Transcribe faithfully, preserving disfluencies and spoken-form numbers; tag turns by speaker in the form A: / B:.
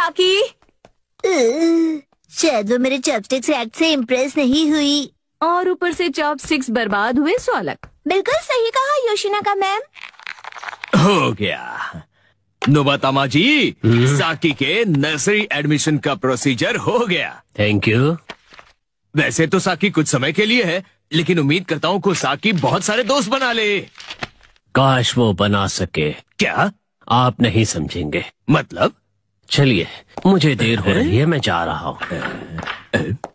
A: साकी।
B: शायद वो मेरे चॉपस्टिक्स एक्ट से इम्प्रेस नहीं हुई।
A: और ऊपर से चॉपस्टिक्स बर्बाद हुए सो अलग।
B: बिल्कुल सही कहा योशिनाका मैम।
C: हो गया। नोबातामा जी, साकी के नर्सरी एडमिशन का प्रोसीजर हो गया।
D: Thank you.
C: वैसे तो साकी कुछ समय के लिए है, लेकिन उम्मीद करता हूँ को साकी बहुत सारे दोस्त बना ले।
D: काश वो बना सके।
C: क्या?
D: आप नहीं समझेंगे।
C: मतलब?
D: चलिए, मुझे देर हो रही है, मैं जा रहा हूँ।